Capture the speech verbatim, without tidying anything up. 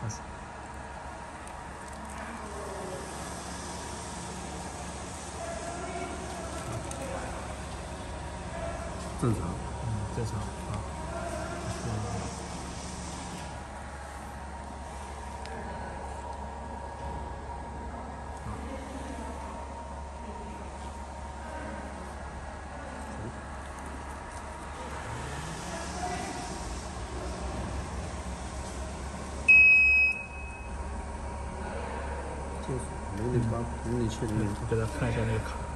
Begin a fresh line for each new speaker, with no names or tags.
开始。
正常。
嗯，正常啊。
金属零零八零零七零零，
给大家看一下那个卡。